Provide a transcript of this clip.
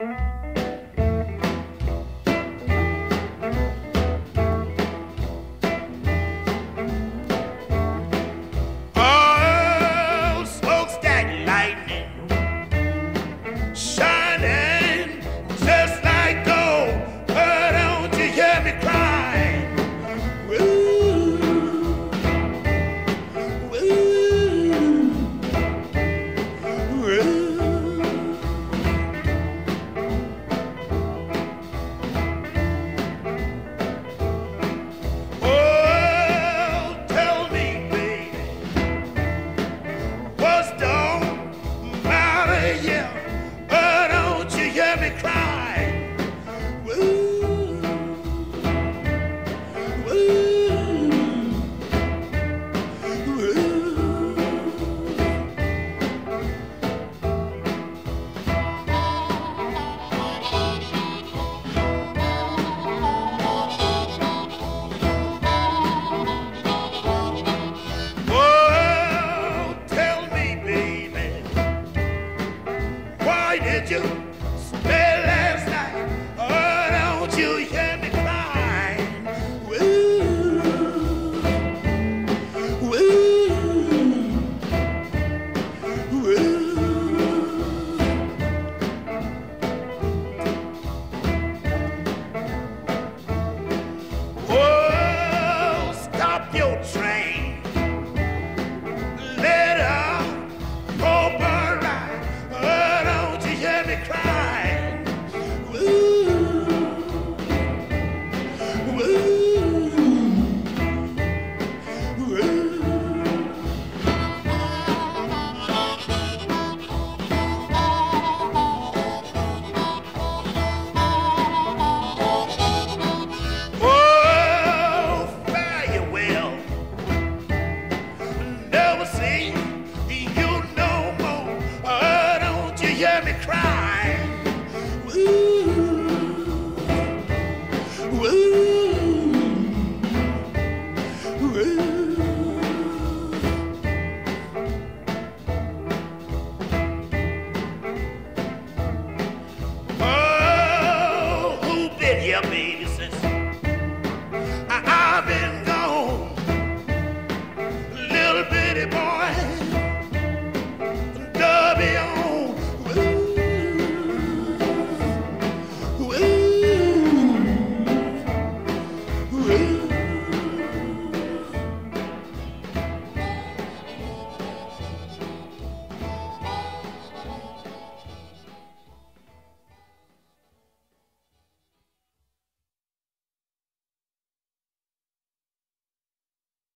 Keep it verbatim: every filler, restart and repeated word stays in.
Did you stay last night? Oh, don't you hear me crying? Woo, woo, woo. Oh, stop your train. Let her go by right. Hear me crying, woo, woo, woo. Oh, fare you well, never see you no more. Oh, don't you hear me cry?